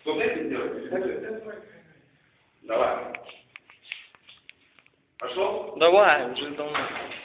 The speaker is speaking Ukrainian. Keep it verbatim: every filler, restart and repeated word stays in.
Что дайте сделать? Давай. Пошел? Давай, вже давно.